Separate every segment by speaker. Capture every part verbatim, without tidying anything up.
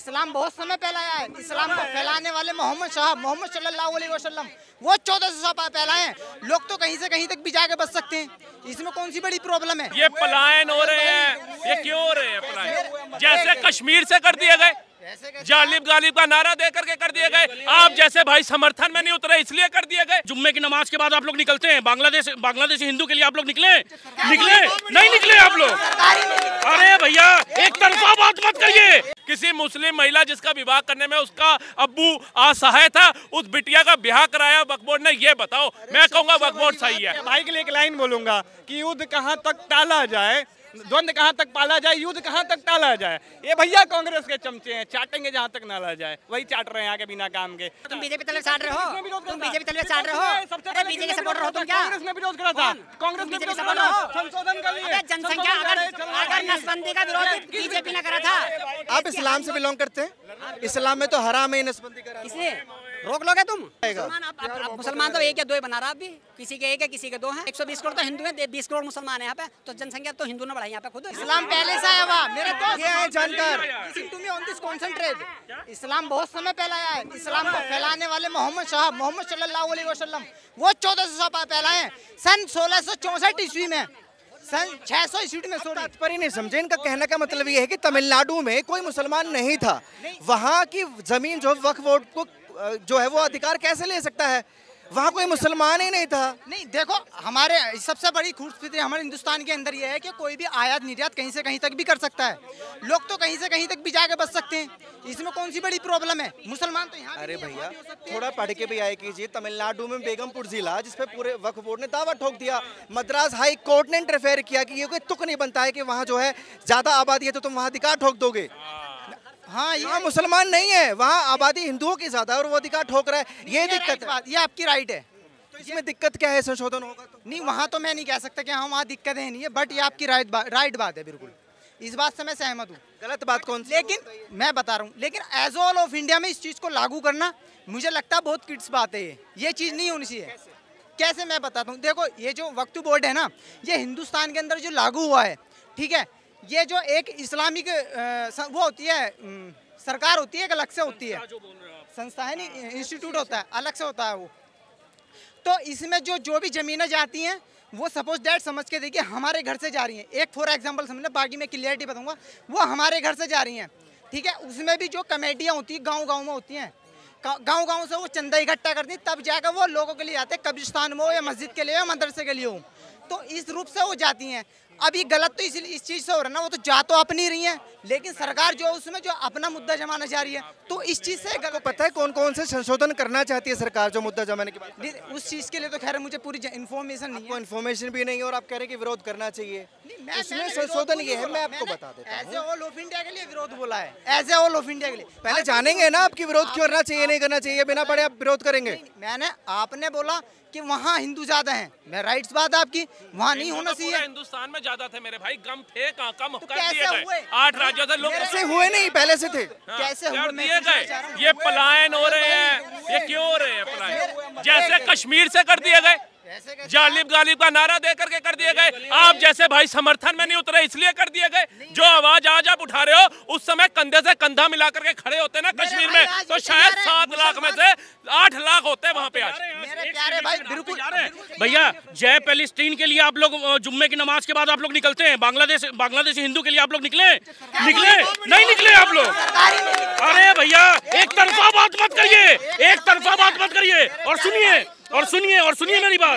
Speaker 1: इस्लाम बहुत समय पहले आया है। इस्लाम को फैलाने वाले मोहम्मद साहब मोहम्मद सल्लल्लाहु अलैहि वसल्लम वो चौदह सौ साल पहले हैं। लोग तो कहीं से कहीं तक भी जाके बच सकते हैं, इसमें कौन सी बड़ी प्रॉब्लम है?
Speaker 2: ये पलायन हो रहे हैं, ये क्यों हो रहे हैं पलायन? जैसे कश्मीर से कर दिए गए, जालिब गालिब का नारा दे करके कर दिए गए। आप जैसे भाई समर्थन में नहीं उतरे इसलिए कर दिए गए। जुम्मे की नमाज के बाद आप लोग निकलते हैं, बांग्लादेश बांग्लादेशी हिंदू के लिए आप लोग निकले निकले नहीं निकले आप लोग? अरे भैया एक तरफा बात मत करिए। किसी मुस्लिम महिला जिसका विवाह करने में उसका अब्बू असहाय था, उस बिटिया का ब्याह कराया वक्फ बोर्ड ने, ये बताओ? मैं कहूँगा वक्फ बोर्ड सही है।
Speaker 3: भाई के लिए एक लाइन बोलूंगा कि युद्ध कहाँ तक टाला जाए, द्वंद कहाँ तक पाला जाए, युद्ध कहाँ तक टाला जाए। ये भैया कांग्रेस के चमचे हैं, चाटेंगे जहाँ तक नाला जाए, वही चाट रहे हैं आगे बिना काम के।
Speaker 1: तुम बीजेपी तले चाट रहे हो, तुम बीजेपी तले चाट रहे हो, अरे बीजेपी सपोर्टर हो तुम क्या?
Speaker 3: कांग्रेस ने विरोध करा था, कांग्रेस ने विरोध करा था संशोधन के लिए।
Speaker 1: जनसंख्या अगर अगर नसबंदी का विरोध बीजेपी ने करा था।
Speaker 4: आप इस्लाम से बिलोंग करते हैं? इस्लाम में तो हराम है नसबंदी करा।
Speaker 1: इसलिए रोक लोगे तुम? मुसलमान आप, आप, आप मुसलमान तो एक या दो ही बना रहा आप भी, किसी के एक है किसी के दो हैं। एक सौ बीस करोड़ तो हिंदू हैं, बीस करोड़ मुसलमान है यहाँ पे, तो जनसंख्या तो हिंदू ने बढ़ाई यहाँ पे खुद। इस्लाम पहले से आया हुआ मेरे दोस्त ये है जानकार। इस्लाम बहुत समय पहले आया है। इस्लाम को फैलाने वाले मोहम्मद साहब मोहम्मद सल्लल्लाहु अलैहि वसल्लम वो चौदह सौ साल पहले हैं, सन सोलह सौ चौसठ ईस्वी में, सन छह सौ ईस्वी में।
Speaker 4: तात्पर्य नहीं समझे। इनका कहने का मतलब ये है कि तमिलनाडु में कोई मुसलमान नहीं था, वहाँ की जमीन जो वक्फ बोर्ड को जो है वो अधिकार कैसे ले सकता है? वहाँ कोई मुसलमान ही नहीं था।
Speaker 1: नहीं देखो, हमारे सबसे बड़ी खूबसूरती हमारे हिंदुस्तान के अंदर ये है कि कोई भी आयात निर्यात कहीं से कहीं तक भी कर सकता है। लोग तो कहीं से कहीं तक भी जाके बच सकते हैं, इसमें कौन सी बड़ी प्रॉब्लम है? मुसलमान तो यहाँ।
Speaker 4: अरे भैया थोड़ा पढ़ के भी आए कीजिए। तमिलनाडु में बेगमपुर जिला जिसपे पूरे वक्फ बोर्ड ने दावा ठोक दिया, मद्रास हाई कोर्ट ने इंटरफेयर किया कि ये कोई तुक नहीं बनता है कि वहाँ जो है ज्यादा आबादी है तो तुम वहाँ अधिकार ठोक दोगे।
Speaker 1: हाँ, ये
Speaker 4: मुसलमान नहीं है, वहाँ आबादी हिंदुओं की ज्यादा और वो अधिकार ठोक रहा है। ये दिक्कत है,
Speaker 1: ये आपकी राइट है।
Speaker 4: तो इसमें दिक्कत क्या है? संशोधन होगा तो
Speaker 1: नहीं, वहाँ तो मैं नहीं कह सकता कि हाँ वहाँ दिक्कत है नहीं है, बट ये आपकी राइट बा, राइट बात है, बिल्कुल इस बात से मैं सहमत हूँ।
Speaker 4: गलत बात कौन सी?
Speaker 1: लेकिन मैं बता रहा हूँ, लेकिन एज ऑल ऑफ इंडिया में इस चीज़ को लागू करना मुझे लगता है बहुत किड्स बात है। ये ये चीज़ नहीं होनी चाहिए। कैसे मैं बताता हूँ, देखो ये जो वक्फ बोर्ड है ना, ये हिंदुस्तान के अंदर जो लागू हुआ है, ठीक है, ये जो एक इस्लामिक वो होती है सरकार होती है, एक अलग से होती है संस्था है, नहीं इंस्टीट्यूट होता है, अलग से होता है वो। तो इसमें जो जो भी ज़मीनें जाती हैं वो सपोज डैट समझ के देखिए हमारे घर से जा रही हैं, एक फॉर एग्जांपल समझ लो, बाकी मैं क्लियरिटी बताऊंगा, वो हमारे घर से जा रही हैं, ठीक है। उसमें भी जो कमेटियाँ होती हैं गाँव-गाँव में होती हैं, गाँव-गाँव से वो चंदा इकट्ठा करती हैं, तब जाकर वो लोगों के लिए आते हैं, कब्रिस्तान में हो या मस्जिद के लिए या मदरसे के लिए हो, तो इस रूप से वो जाती हैं। अब ये गलत तो इसलिए इस चीज़ से हो रहा है ना, वो तो जा तो अपनी रही है, लेकिन सरकार जो उसमें जो अपना मुद्दा जमाना चाह रही है, तो इस चीज़ से
Speaker 4: आपको पता है कौन कौन से संशोधन करना चाहती है सरकार जो मुद्दा जमाने की बात?
Speaker 1: उस चीज़ के लिए तो खैर मुझे पूरी इन्फॉर्मेशन नहीं है।
Speaker 4: इन्फॉर्मेशन भी नहीं है और आप कह रहे हैं कि विरोध करना चाहिए।
Speaker 1: मैं
Speaker 4: इसमें संशोधन ये है, मैं आपको बता देता हूं।
Speaker 1: As a all of India के लिए विरोध बोला है, as a all of India के लिए।
Speaker 4: पहले जानेंगे ना आपकी विरोध क्यों करना चाहिए नहीं करना चाहिए, बिना पढ़े आप विरोध करेंगे?
Speaker 1: मैंने आपने बोला कि वहाँ हिंदू ज्यादा हैं, मैं राइट्स बात आपकी, वहाँ नहीं होना चाहिए।
Speaker 2: हिंदुस्तान में ज्यादा थे मेरे भाई, कम थे, कम कर
Speaker 1: कैसे
Speaker 2: दिए गए।
Speaker 1: हुए?
Speaker 2: आठ राज्यों से लोग
Speaker 4: कैसे हुए? नहीं पहले से थे।
Speaker 1: कैसे हुए?
Speaker 2: कर
Speaker 1: मैं
Speaker 2: दिए
Speaker 1: पूछना चाह रहा हूँ।
Speaker 2: गए। ये पलायन हो रहे हैं, ये क्यों हो रहे हैं पलायन? जैसे कश्मीर से कर दिए गए, जालिब गालिब का नारा दे करके कर दिए गए। आप जैसे भाई समर्थन में नहीं उतरे इसलिए कर दिए गए। जो आवाज आज आप उठा रहे हो, उस समय कंधे से कंधा मिला करके खड़े होते ना कश्मीर में, तो शायद सात लाख में से आठ लाख होते हैं वहाँ पे आज।
Speaker 1: मेरे प्यारे भाई बिल्कुल
Speaker 2: भैया, जय पैलेस्टीन के लिए आप लोग जुम्मे की नमाज के बाद आप लोग निकलते हैं, बांग्लादेश बांग्लादेशी हिंदू के लिए आप लोग निकले निकले नहीं निकले आप लोग? अरे भैया एक तरफा बात मत करिए, एक तरफा बात मत करिए, और सुनिए और सुनिए और सुनिए मेरी बात।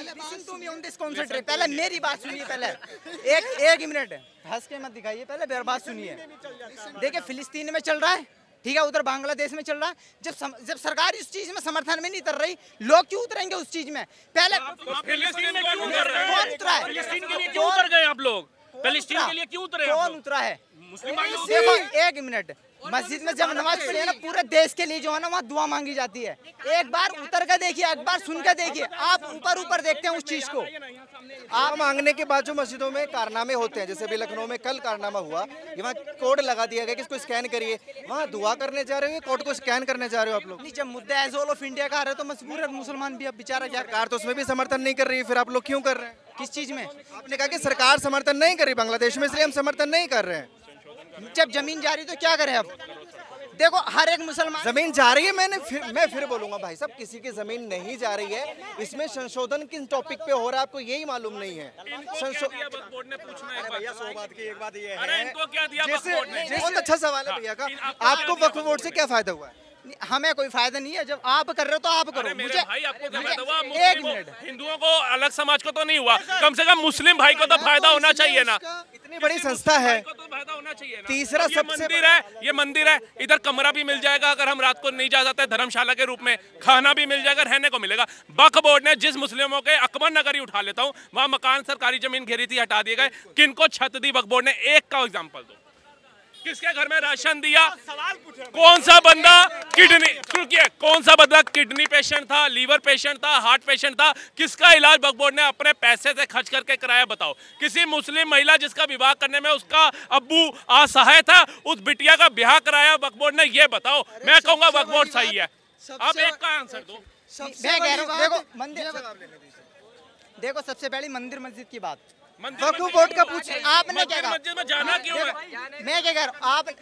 Speaker 1: पहले मेरी बात सुनिए, पहले एक एक मिनट हंस के मत दिखाइए, पहले मेरी बात सुनिए। देखिए फिलिस्तीन में चल रहा है, ठीक है, उधर बांग्लादेश में चल रहा है। जब सम, जब सरकार इस चीज में समर्थन में नहीं उतर रही, लोग क्यों उतरेंगे उस चीज में? पहले
Speaker 2: फिलिस्तीन में क्यों उतर रहे हैं?
Speaker 1: कौन उतरा है?
Speaker 2: फिलिस्तीन के लिए क्यों उतर गए आप लोग? फिलिस्तीन के लिए क्यों उतरे?
Speaker 1: कौन उतरा है?
Speaker 2: मुस्लिम भाई लोग।
Speaker 1: देखो एक मिनट, मस्जिद में जब नमाज पढ़ी है ना, पूरे देश के लिए जो है ना वहाँ दुआ मांगी जाती है। एक बार उतर कर देखिए, एक बार सुन कर देखिए, आप ऊपर ऊपर देखते हैं उस चीज को।
Speaker 4: आप मांगने के बाद जो मस्जिदों में कारनामे होते हैं, जैसे भी लखनऊ में कल कारनामा हुआ, वहाँ कोड लगा दिया गया कि इसको स्कैन करिए, वहाँ दुआ करने जा रहे हो, कोड को स्कैन करने जा रहे हो आप लोग?
Speaker 1: नहीं, जब मुद्दा एज ऑल ऑफ इंडिया का आ रहा है तो मजबूर है मुसलमान भी, अब बेचारा क्या।
Speaker 4: सरकार तो उसमें भी समर्थन नहीं कर रही है, फिर आप लोग क्यों कर रहे हैं?
Speaker 1: किस चीज में?
Speaker 4: आपने कहा कि सरकार समर्थन नहीं कर रही बांग्लादेश में, इसलिए हम समर्थन नहीं कर रहे हैं।
Speaker 1: जब जमीन जा रही तो क्या करें अब? देखो हर एक मुसलमान
Speaker 4: जमीन जा रही है, मैंने फिर मैं फिर बोलूंगा भाई साहब, किसी की जमीन नहीं जा रही है। इसमें संशोधन किस टॉपिक पे हो रहा है आपको यही मालूम नहीं है।
Speaker 2: बोर्ड ने पूछना है
Speaker 4: भैया सौ बात की एक बात ये
Speaker 2: अरे
Speaker 4: है,
Speaker 2: इनको क्या दिया
Speaker 4: जैसे
Speaker 2: बोर्ड ने?
Speaker 4: बहुत अच्छा सवाल है भैया का, आपको वक्फ बोर्ड से क्या फायदा हुआ है?
Speaker 1: हमें कोई फायदा नहीं है, जब आप कर रहे हो तो आप करो।
Speaker 2: अरे मेरे
Speaker 1: मुझे
Speaker 2: भाई आपको क्या फायदा हुआ?
Speaker 1: मुझे- एक
Speaker 2: मुस्लिमों-
Speaker 1: मिनट,
Speaker 2: हिंदुओं को अलग समाज को तो नहीं हुआ, कम से कम मुस्लिम भाई को तो फायदा होना चाहिए ना।
Speaker 4: इतनी बड़ी संस्था है,
Speaker 2: को तो फायदा होना चाहिए ना।
Speaker 4: तीसरा
Speaker 2: ये
Speaker 4: सबसे
Speaker 2: मंदिर है, ये मंदिर है, इधर कमरा भी मिल जाएगा अगर हम रात को नहीं जा सकते, धर्मशाला के रूप में खाना भी मिल जाएगा, रहने को मिलेगा। वक्फ बोर्ड ने जिस मुस्लिमों के अकबर नगर ही उठा लेता हूँ, वहाँ मकान सरकारी जमीन घेरी थी, हटा दिए गए, किनको छत दी वक्फ बोर्ड ने? एक का एग्जाम्पल दो, किसके घर में राशन दिया? कौन सा बंदा किडनी रुकिए कौन सा बंदा किडनी पेशेंट था, लीवर पेशेंट था, हार्ट पेशेंट था, किसका इलाज वक्फ बोर्ड ने अपने पैसे से खर्च करके कराया? बताओ। किसी मुस्लिम महिला जिसका विवाह करने में उसका अब्बू असहाय था, उस बिटिया का ब्याह कराया वक्फ बोर्ड ने? ये बताओ। मैं कहूंगा वक्फ बोर्ड सही है। अब एक का आंसर दो।
Speaker 1: मैं कह रहा हूँ, देखो मंदिर, देखो सबसे पहले मंदिर मस्जिद की बात,
Speaker 4: वक्फ बोर्ड का पूछ,
Speaker 1: आपने क्या कहा?
Speaker 2: मस्जिद में जाना क्यों है?
Speaker 1: मैं क्या कह रहा हूँ, आप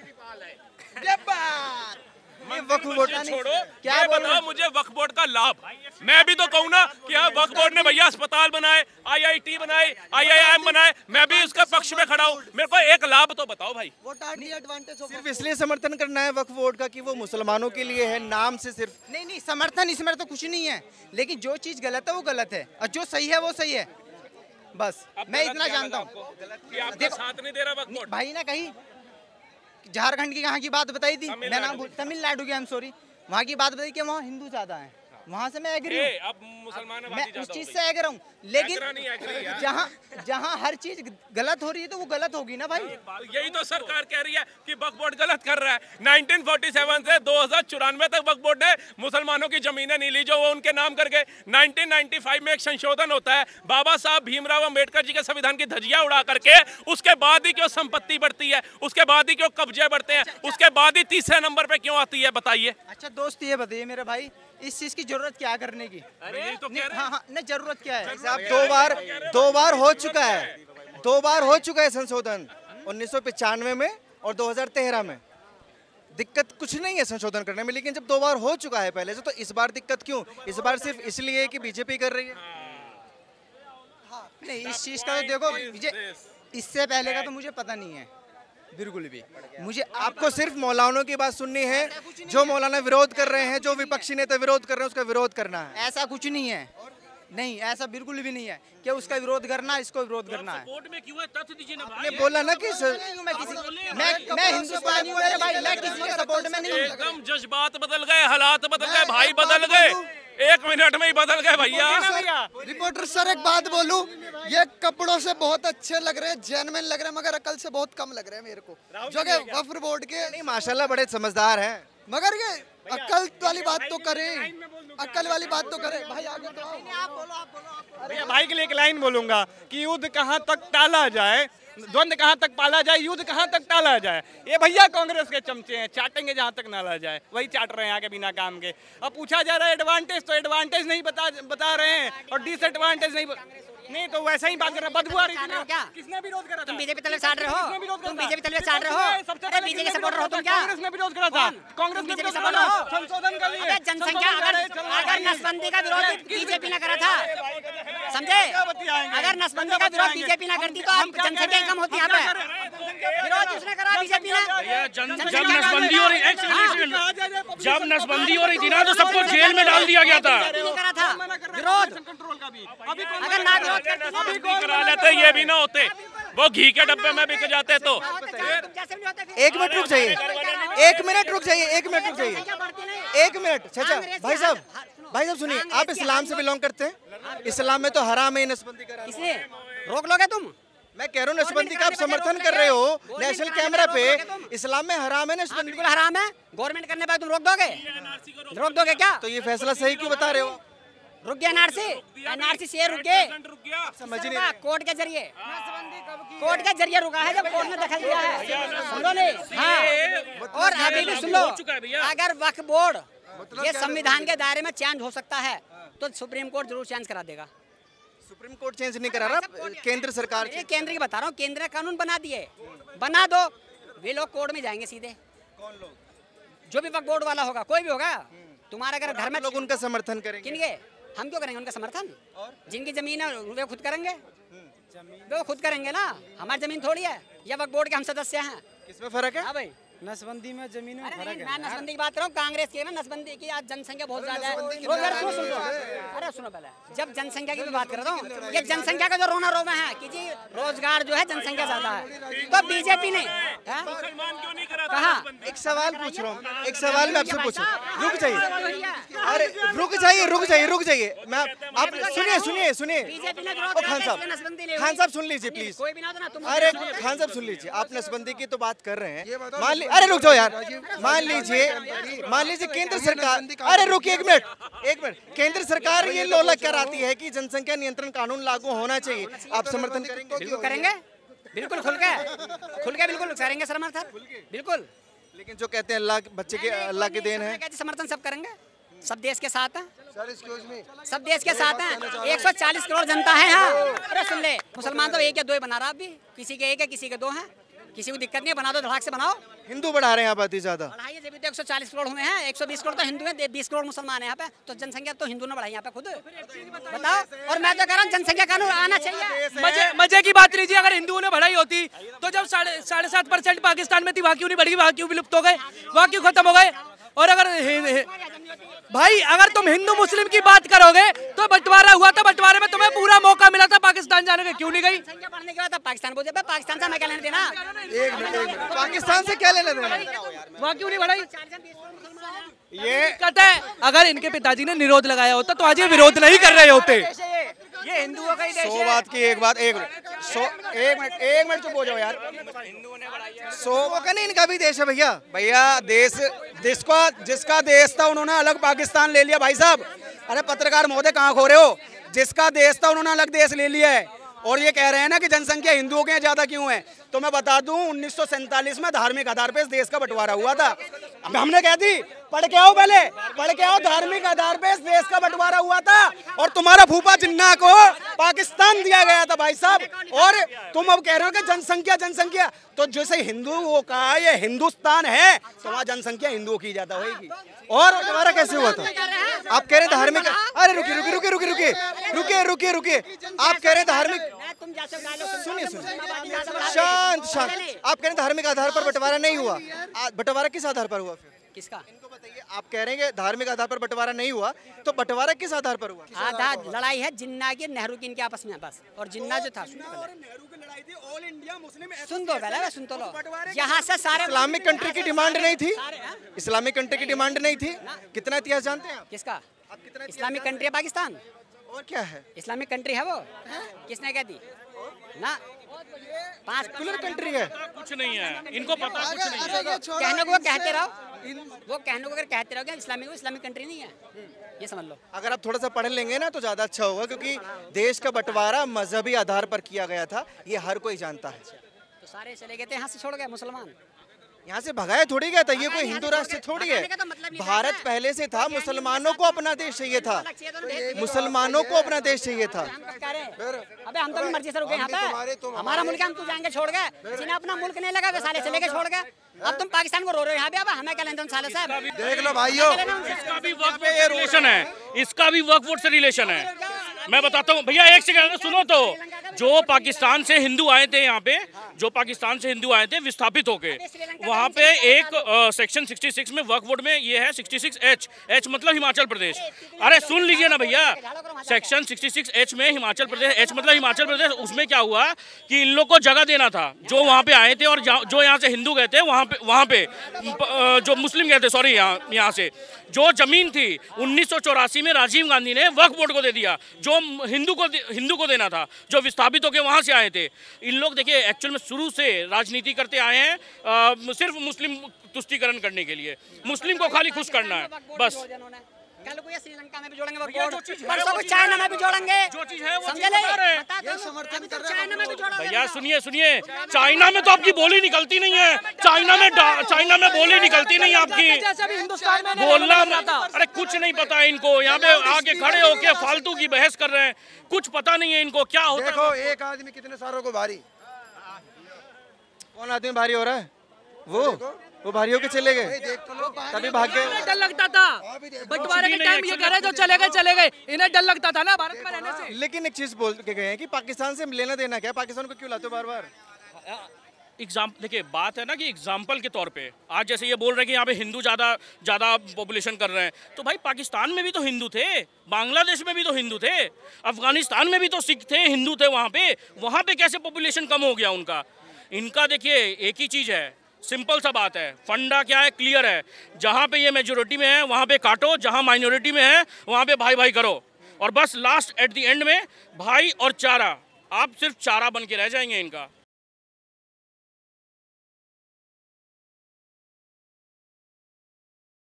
Speaker 4: वक्फ बोर्ड
Speaker 2: मुझे छोड़ो,
Speaker 1: क्या
Speaker 2: ये
Speaker 1: बोल रहे
Speaker 2: बताओ मुझे वक्फ बोर्ड का लाभ। मैं भी तो कहूँ ना कि हाँ वक्फ बोर्ड ने भैया अस्पताल बनाए, आईआईटी बनाए, आईआईएम बनाए, मैं भी उसके पक्ष में खड़ा हूँ। मेरे को एक लाभ तो बताओ भाई।
Speaker 4: सिर्फ इसलिए समर्थन करना है वक्फ बोर्ड का कि वो मुसलमानों के लिए है, नाम से सिर्फ?
Speaker 1: नहीं नहीं, समर्थन इसमें तो कुछ नहीं है, लेकिन जो चीज गलत है वो गलत है और जो सही है वो सही है, बस मैं इतना जानता हूँ।
Speaker 2: कि आपका साथ नहीं दे रहा वक्फ बोर्ड।
Speaker 1: भाई ना कहीं झारखंड की यहाँ की बात बताई थी, मैं नाम भूल, तमिलनाडु की, आई एम सॉरी, वहाँ की बात बताई कि वहाँ हिंदू ज्यादा हैं, वहाँ से मैं एग्री हूँ,
Speaker 2: अब मुसलमान
Speaker 1: मैं उस चीज से एग्री हूँ, लेकिन
Speaker 2: नहीं एग्री यार।
Speaker 1: जहाँ जहाँ हर चीज गलत हो रही है तो वो गलत होगी ना भाई।
Speaker 2: यही तो सरकार कह रही है कि वक्फ बोर्ड गलत कर रहा है। नाइनटीन फोर्टी सेवन से दो हज़ार चौरानवे तक वक्फ बोर्ड ने मुसलमानों की जमीनें नहीं ली जो वो उनके नाम करके। नाइनटीन नाइंटी फाइव में एक संशोधन होता है, बाबा साहब भीमराव अंबेडकर जी के संविधान की धज्जियां उड़ा करके उसके बाद ही क्यों संपत्ति बढ़ती है, उसके बाद ही क्यों कब्जे बढ़ते हैं, उसके बाद ही तीसरे नंबर पे क्यों आती है? बताइए।
Speaker 1: अच्छा दोस्त ये बताइए मेरे भाई, इस चीज की जरूरत क्या करने की?
Speaker 2: अरे तो
Speaker 1: नहीं, हाँ हाँ नहीं, जरूरत क्या है?
Speaker 4: साहब दो बार दो बार हो चुका है, दो बार हो चुका है संशोधन, उन्नीस सौ पचानवे में और दो हज़ार तेरह में। दिक्कत कुछ नहीं है संशोधन करने में, लेकिन जब दो बार हो चुका है पहले से, तो इस बार दिक्कत क्यों? इस बार सिर्फ इसलिए कि बीजेपी कर रही है?
Speaker 1: नहीं, इस चीज का तो देखो, मुझे इससे पहले का तो मुझे पता नहीं है बिल्कुल भी। मुझे
Speaker 4: आपको सिर्फ मौलानों की बात सुननी है, जो मौलाना विरोध कर रहे हैं, जो विपक्षी नेता विरोध कर रहे हैं, उसका विरोध करना है।
Speaker 1: ऐसा कुछ नहीं है, नहीं ऐसा बिल्कुल भी नहीं है कि उसका विरोध करना, इसको विरोध करना है।
Speaker 2: बोर्ड में क्यों है? तथ्य दीजिए ना
Speaker 4: आपने बोला ना कि सर,
Speaker 1: मैं किसी मैं मैं हिंदुस्तानी हूँ मेरे भाई, मैं किसी के सपोर्ट में नहीं हूँ।
Speaker 2: एकदम जज्बात बदल गए, हालात बदल गए, भाई बदल गए, एक मिनट में ही बदल गए भैया।
Speaker 5: रिपोर्टर सर एक बात बोलूं, ये कपड़ों से बहुत अच्छे लग रहे हैं, जेन्युइन लग रहे हैं, मगर अकल से बहुत कम लग रहे हैं मेरे को, जो कि वक्फ बोर्ड के।
Speaker 4: नहीं माशाल्लाह बड़े समझदार हैं,
Speaker 5: मगर ये अकल वाली बात तो करें, अकल वाली बात तो करें भाई। आगे तो आओ।
Speaker 3: भैया भाई के लिए एक लाइन बोलूंगा कि युद्ध कहाँ तक टाला जाए, द्वंद्व कहाँ तक पाला जाए, युद्ध कहाँ तक टाला जाए। ये भैया कांग्रेस के चमचे हैं, चाटेंगे जहाँ तक नाला जाए, वही चाट रहे हैं आगे बिना काम के। अब पूछा जा रहा है एडवांटेज, तो एडवांटेज नहीं बता बता रहे हैं और डिसएडवांटेज नहीं नहीं तो वैसा ही बात कर रहे हैं। बदबू आ रही थी ना,
Speaker 6: क्या?
Speaker 3: किसने विरोध करा था?
Speaker 6: तुम बीजेपी तलवे साट रहे हो,
Speaker 3: किसने विरोध करा
Speaker 6: तुम
Speaker 3: था?
Speaker 6: बीजेपी तलवे साट रहे हो,
Speaker 3: सबसे
Speaker 6: अरे
Speaker 3: पहले
Speaker 6: बीजेपी
Speaker 3: किसने
Speaker 6: सपोर्टर हो
Speaker 3: विरोध
Speaker 6: तुम
Speaker 3: करा था?
Speaker 6: क्या?
Speaker 3: कांग्रेस ने विरोध करा था, कांग्रेस ने
Speaker 6: बीजेपी
Speaker 3: विरोध
Speaker 6: सपोर्टर
Speaker 3: करा था
Speaker 6: हो।
Speaker 3: संशोधन के लिए।
Speaker 6: अबे जनसंख्या, अगर अगर नसबंदी का विरोध बीजेपी ने करा था, समझे? अगर नसबंदी का विरोध बीजेपी ने करती तो अब जनसंख्या कम होती यहाँ पे। विरोध किसने करा? बीजेपी ने।
Speaker 2: जब नसबंदी हो रही जब नसबंदी हो रही थी ना, तो सबको जेल में डाल दिया गया था।
Speaker 6: करा था विरोध,
Speaker 3: कंट्रोल का भी
Speaker 6: अगर ना विरोध करते ना,
Speaker 2: करा लेते, ये भी ना होते, वो घी के डब्बे में बिक जाते। तो
Speaker 4: एक मिनट रुक जाइए, एक मिनट रुक जाइए, एक मिनट रुक जाइए, एक मिनट। चाचा भाई साहब, भाई साहब सुनिए, आप इस्लाम से बिलोंग करते हैं? इस्लाम में तो हराम है नसबंदी करा।
Speaker 6: इसलिए रोक लोगे तुम?
Speaker 4: मैं कह रहा हूँ नसबंदी का आप समर्थन कर रहे हो नेशनल कैमरा पे, इस्लाम में हराम है नसबंदी।
Speaker 6: बिल्कुल हराम है, गवर्नमेंट करने पर तुम रोक दोगे? रोक दोगे क्या?
Speaker 4: तो ये फैसला सही क्यों बता रहे हो?
Speaker 6: रुक गया एनआरसी, एनआरसी से रुक गए,
Speaker 4: समझ ही नहीं।
Speaker 6: कोर्ट के जरिए, कोर्ट के जरिए रुका है, जब कोर्ट ने दखल दिया है। सुन लो नहीं, हाँ, और अभी भी सुन लो, अगर वक्फ बोर्ड ये संविधान के दायरे में चेंज हो सकता है तो सुप्रीम कोर्ट जरूर चेंज करा देगा।
Speaker 4: सुप्रीम कोर्ट चेंज नहीं करा रहा, केंद्र सरकार।
Speaker 6: ये केंद्र की बता रहा हूँ, केंद्र ने कानून बना दिए, बना दो, वे लोग कोर्ट में जाएंगे सीधे।
Speaker 4: कौन लोग?
Speaker 6: जो भी वक्फ बोर्ड वाला होगा, कोई भी होगा, तुम्हारे अगर घर में
Speaker 4: लोग उनका समर्थन करेंगे।
Speaker 6: किनके? हम क्यों करेंगे उनका समर्थन? जिनकी जमीन है वे खुद करेंगे, वो खुद करेंगे ना, हमारी जमीन थोड़ी है, ये वक्फ बोर्ड के हम सदस्य हैं।
Speaker 4: किसमें फर्क है?
Speaker 6: हाँ भाई,
Speaker 7: नसबंदी में जमीन में फर्क है।
Speaker 6: मैं नसबंदी की बात कर रहा हूँ, कांग्रेस की है नसबंदी की। आज जनसंख्या बहुत ज्यादा है। रोजगार सुनो सुनो अरे सुनो पहले, जब जनसंख्या की भी बात कर रहा हूँ, ये जनसंख्या का जो रोना रोना है कि जी रोजगार जो है जनसंख्या ज्यादा है, तो बीजेपी ने कहा।
Speaker 4: एक सवाल पूछ रहा हूँ, एक सवाल मैं आपसे पूछूं, रुक जाइए, अरे रुक जाइए रुक जाइए रुक जाइए मैं आप सुनिए सुनिए सुनिए खान साहब, खान साहब सुन लीजिए प्लीज। अरे खान साहब सुन लीजिए, आप नसबंदी की तो बात कर रहे हैं, मान ली अरे रुक जाओ यार, मान लीजिए मान लीजिए केंद्र सरकार, अरे रुकिए एक मिनट एक मिनट, केंद्र सरकार ये लोलक कराती है कि जनसंख्या नियंत्रण कानून लागू होना चाहिए, आप समर्थन करेंगे?
Speaker 6: बिल्कुल करेंगे, बिल्कुल खुल के खुल के बिल्कुल करेंगे समर्थन, बिल्कुल।
Speaker 4: लेकिन जो कहते हैं अल्लाह बच्चे के अल्लाह के देन है,
Speaker 6: समर्थन सब करेंगे, सब देश के साथ है, सब देश के साथ हैं। एक सौ चालीस करोड़ जनता है यहाँ। अरे सुन ले, मुसलमान तो एक या दो ही बना रहा अभी, किसी के एक है किसी के दो हैं, किसी को दिक्कत नहीं, बना दो धड़ाक से बनाओ।
Speaker 4: हिंदू बढ़ा रहे हैं आबादी ज्यादा,
Speaker 6: बढ़ाइए, जब तो एक सौ चालीस करोड़ हुए हैं, एक सौ बीस करोड़ तो हिंदू हैं, बीस करोड़ मुसलमान हैं यहाँ पे, तो जनसंख्या तो हिंदू ने बढ़ाई यहाँ पे खुद, बताओ। और मैं तो कह रहा हूँ जनसंख्या कानून आना चाहिए।
Speaker 7: मजे मजे की बात लीजिए, अगर हिंदुओं ने बढ़ाई होती तो जब साढ़े साढ़े सात परसेंट पाकिस्तान में थी, वहाँ क्यों नहीं बढ़ी, वहाँ क्यों विलुप्त हो गए, वहाँ क्यों खत्म हो गए? और अगर भाई अगर तुम हिंदू मुस्लिम की बात करोगे तो बंटवारा हुआ था, बंटवारे में तुम्हें पूरा मौका मिला था पाकिस्तान जाने का, क्यों नहीं गई?
Speaker 6: संख्या बढ़ने के बाद पाकिस्तान बोल जाता, पाकिस्तान से हमें क्या लेना देना?
Speaker 4: एक मिनट एक मिनट, पाकिस्तान से क्या लेना देना?
Speaker 7: वहाँ क्यों नहीं बढ़ाई? ये दिक्कत है, अगर इनके पिताजी ने निरोध लगाया होता तो आज ये विरोध नहीं कर रहे होते।
Speaker 6: ये हिंदुओं का ही देश है।
Speaker 4: सौ बात की एक बात, एक मिनट सौ एक मिनट एक मिनट चुप हो जाओ यार, सौ का नहीं इनका भी देश है भैया।
Speaker 8: भैया देश जिसका जिसका देश था उन्होंने अलग पाकिस्तान ले लिया भाई साहब। अरे पत्रकार महोदय कहाँ खो रहे हो? जिसका देश था उन्होंने अलग देश ले लिया है, और ये कह रहे हैं ना कि जनसंख्या हिंदुओं के यहाँ ज्यादा क्यों है। तो मैं बता दूं उन्नीस सौ सैंतालीस में धार्मिक आधार पर इस देश का बंटवारा हुआ था। अब हमने कह दी पढ़ के आओ, पहले पढ़ के आओ, धार्मिक आधार पर इस देश का बंटवारा हुआ था, और तुम्हारा फूफा जिन्ना को पाकिस्तान दिया गया था भाई साहब। और तुम अब कह रहे हो कि जनसंख्या जनसंख्या, तो जैसे हिंदुओं का ये हिंदुस्तान है तो वहाँ जनसंख्या हिंदुओं की ज्यादा होगी।
Speaker 4: और बंटवारा कैसे हुआ था? आप कह रहे हैं धार्मिक, अरे रुकिए रुकिए रुकिए रुकिए रुकिए रुकिए रुकिए रुकिए आप कह रहे हैं धार्मिक, सुनिए सुनिए शांत शांत, आप कह रहे हैं धार्मिक आधार पर बंटवारा नहीं हुआ, बंटवारा किस आधार पर हुआ फिर?
Speaker 6: किसका?
Speaker 4: इनको बताइए, आप कह रहे हैं कि धार्मिक आधार पर बंटवारा नहीं हुआ, तो बंटवारा किस आधार पर हुआ?
Speaker 6: आधार लड़ाई है जिन्ना की नेहरू की इनके आपस में बस, और जिन्ना जो था सुन दो पहले, सुन तो लो, यहाँ से सारे
Speaker 4: इस्लामिक कंट्री की डिमांड नहीं थी, इस्लामिक कंट्री की डिमांड नहीं थी। कितना इतिहास जानते हैं आप?
Speaker 6: किसका? इस्लामिक कंट्री है पाकिस्तान,
Speaker 4: और क्या है?
Speaker 6: इस्लामिक कंट्री है वो, किसने कह दी ना? पांच
Speaker 4: सेकुलर कंट्री है,
Speaker 2: कुछ नहीं है इनको पता, कुछ नहीं है।
Speaker 6: कहने को कहते रहो, वो कहने को अगर कहते रहोगे इस्लामिक को, इस्लामिक कंट्री नहीं है, ये समझ लो।
Speaker 4: अगर आप थोड़ा सा पढ़ लेंगे ना तो ज्यादा अच्छा होगा, क्योंकि देश का बंटवारा मजहबी आधार पर किया गया था, ये हर कोई जानता है।
Speaker 6: तो सारे चले गए थे यहाँ से, छोड़ गए मुसलमान,
Speaker 4: यहाँ से भगाया थोड़ी गया था, ये कोई हिंदू राष्ट्र थोड़ी है। भारत पहले से था, मुसलमानों को अपना देश चाहिए था, मुसलमानों को अपना देश चाहिए था।
Speaker 6: अबे हम तो मर्जी से रुके यहाँ पे, हमारा मुल्क हम तू जाएंगे छोड़ गए, जिन्हें अपना मुल्क नहीं लगा वे साले चले गए छोड़ गए। अब तुम पाकिस्तान को रो रहे हो यहाँ पे, अब हमें क्या लेना साले साहब?
Speaker 4: देख लो भाइयों,
Speaker 2: इसका भी वक्फ से रिलेशन है, इसका भी वक्फ बोर्ड से रिलेशन है। मैं बताता हूँ भैया, एक सेकंड सुनो तो, जो पाकिस्तान से हिंदू आए थे यहाँ पे, जो पाकिस्तान से हिंदू आए थे विस्थापित होके, वहाँ पे एक सेक्शन छियासठ में वक्फ बोर्ड में ये है छियासठ एच, एच मतलब हिमाचल प्रदेश। अरे सुन लीजिए ना भैया, सेक्शन छियासठ एच में हिमाचल प्रदेश, एच मतलब हिमाचल प्रदेश, उसमें क्या हुआ कि इन लोग को जगह देना था जो वहाँ पे आए थे, और जो यहाँ से हिंदू गए थे वहाँ पे, वहाँ पे जो मुस्लिम गए थे, सॉरी यहाँ यहाँ से जो जमीन थी उन्नीस सौ चौरासी में राजीव गांधी ने वक्फ बोर्ड को दे दिया, जो हिंदू को हिंदू को देना था, जो विस्थापित होकर वहाँ से आए थे। इन लोग देखिए एक्चुअल में शुरू से राजनीति करते आए हैं, आ, सिर्फ मुस्लिम तुष्टीकरण करने के लिए, मुस्लिम को खाली खुश करना है बस।
Speaker 6: कल को ये श्रीलंका में भी जोड़ेंगे, परसों को चाइना में भी जोड़ेंगे,
Speaker 2: जो चीज है वो
Speaker 6: समझे ले?
Speaker 5: समर्थन कर
Speaker 6: चाइना में भी जोड़ा
Speaker 2: भैया, सुनिए सुनिए, चाइना में तो आपकी बोली निकलती नहीं है, चाइना में चाइना में बोली निकलती नहीं आपकी,
Speaker 7: हिंदुस्तान में
Speaker 2: बोलना। अरे कुछ नहीं पता है इनको, यहाँ पे आके खड़े होके फालतू की बहस कर रहे हैं, कुछ पता नहीं है इनको क्या होता है।
Speaker 9: देखो एक आदमी कितने सारों को भारी,
Speaker 4: कौन आदमी भारी हो रहा है? वो वो भारी होके चले गए, तभी भाग गए।
Speaker 7: डर लगता था बंटवारे के टाइम, ये कह रहे जो चले गए चले गए, इन्हें डर लगता था ना भारत में रहने से।
Speaker 4: लेकिन एक चीज बोल के गए हैं कि पाकिस्तान से लेना देना क्या, पाकिस्तान को क्यों लाते हो बार बार?
Speaker 2: एग्जाम देखिए, बात है ना कि एग्जाम्पल के तौर पे आज जैसे ये बोल रहे हैं कि यहाँ पे हिंदू ज़्यादा ज़्यादा पॉपुलेशन कर रहे हैं, तो भाई पाकिस्तान में भी तो हिंदू थे, बांग्लादेश में भी तो हिंदू थे, अफगानिस्तान में भी तो सिख थे, हिंदू थे वहाँ पे। वहाँ पे कैसे पॉपुलेशन कम हो गया उनका? इनका देखिए एक ही चीज़ है, सिंपल सा बात है, फंडा क्या है, क्लियर है। जहाँ पे ये मेजोरिटी में है वहाँ पे काटो, जहाँ माइनॉरिटी में है वहाँ पे भाई भाई करो, और बस लास्ट एट द एंड में भाई और चारा, आप सिर्फ चारा बन के रह जाएंगे इनका।